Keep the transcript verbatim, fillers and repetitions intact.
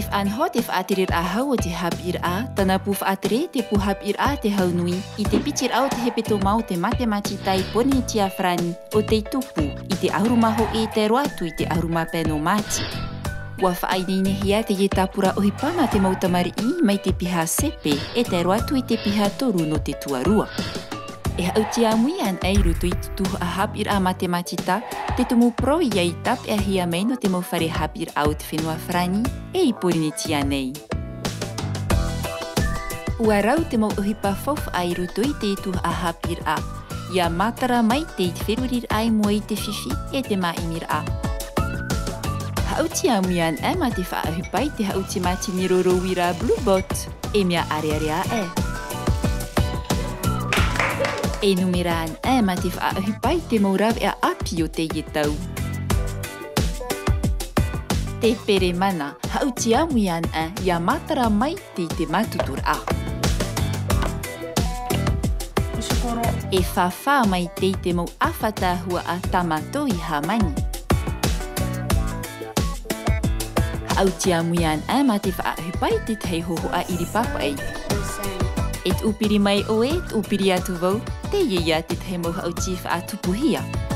an ho te whaatirir a hau o te hapir a, tana pu whaatere te pu hapir a te hau nui, i te pitir au te hepeto mau te matemati tai poni tia frani o te tupu, i te ahurumaho e te roatu i te ahurumapeno mati. Wa whaaineinehia te ye tapura ohi pama te mautamari i mai te piha sepe e te roatu i te piha toru no te tuarua. E hauti a mui an ei rutu i tutuhu a hapir a matematita, te tumu pro i ai tap e hia mei no te mawhare hapir au te whenua frani e i porini tia nei. Ua rau te mau uhipa fof ai rutu i te tutuhu a hapir a. Ia matara mai te i te whirurir ai mua i te whiwhi e te maimir a. Hauti a mui an e ma te wha uhipai te hauti mati ni roro wira Blue Bot e mea are are a e. E numeraan e ma te whaahipai te mauraw e a api o te ietau. Te pere mana, hauti amuian e, ia matara mai te te matutur a. E whawha mai te te mau awhatahua a tamato i hamani. Hauti amuian e ma te whaahipai te tei hoho a iripapa ei. Et upiri mai o e, upiri atu vau, te ia te te mau hauti wha tupuhia.